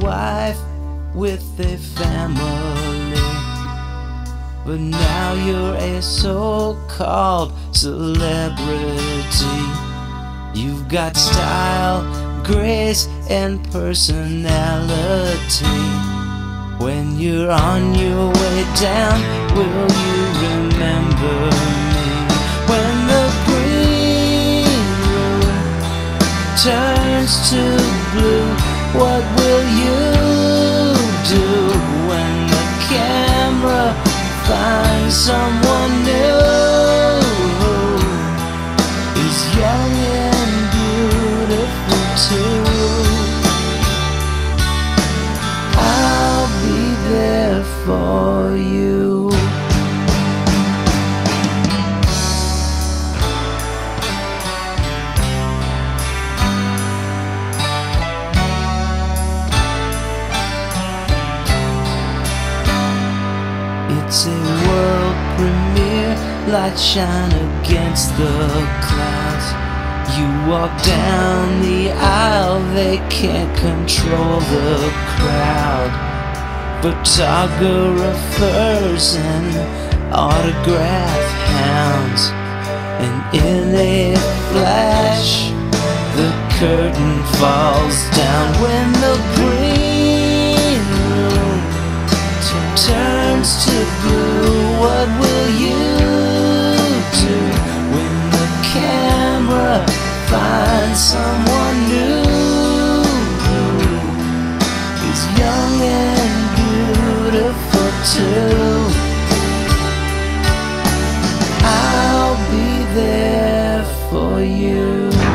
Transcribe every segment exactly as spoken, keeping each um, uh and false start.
wife with a family, but now you're a so-called celebrity. You've got style, grace, and personality. When you're on your way down, will you remember me? When the green room turns to blue, what will you do? When the camera finds someone new, is young and beautiful too. I'll be there for you. It's a world premiere, lights shine against the clouds. You walk down the aisle, they can't control the crowd. Photographers and autograph hounds, and in a flash the curtain falls down. When the green room turns to blue, what will you do? When the camera finds someone new, is young and beautiful too. I'll be there for you.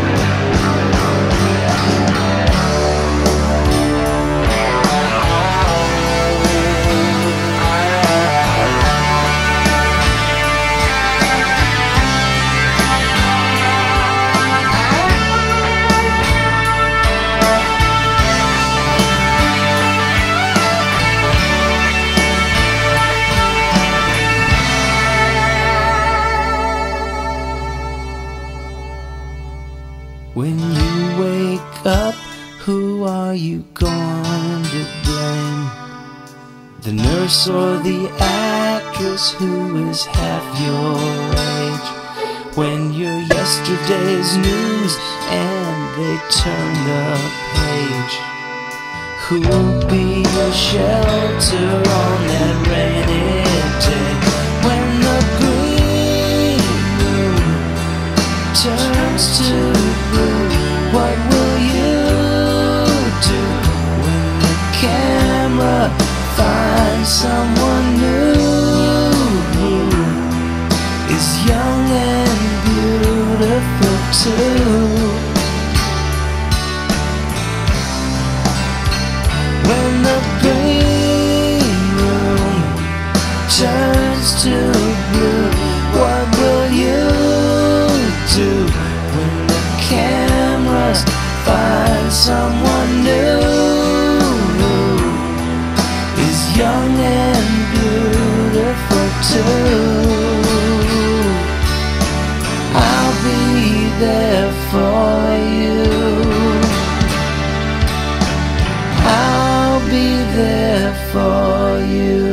When you wake up, who are you going to blame? The nurse or the actress who is half your age? When you're yesterday's news and they turn the page, who'll be your shelter on that rainy day? When the green room turns to blue, what will you do? When the camera finds someone new, is young and beautiful too. When the green room turns to blue, what will you do? When the cameras find someone new, is young and beautiful too. I'll be there for you. I'll be there for you.